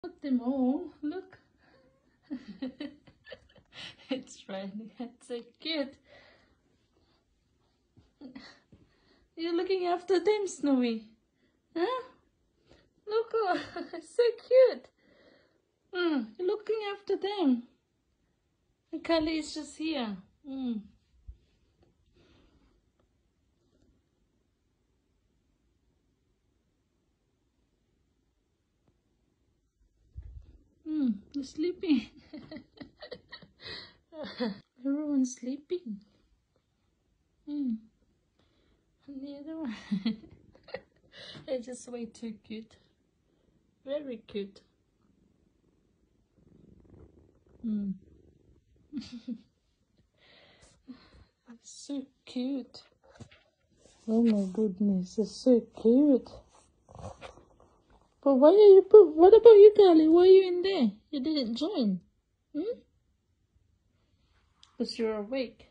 Put them all. Look. It's raining. It's so cute. You're looking after them, Snowy. Huh? Look, it's so cute. You're looking after them. And Kylie is just here. You're sleeping. Everyone's sleeping. And the other one. It's just way too cute. Very cute. So cute. Oh my goodness, it's so cute. But why are you what about you, Kylie? Why are you in there? You didn't join. Because you're awake.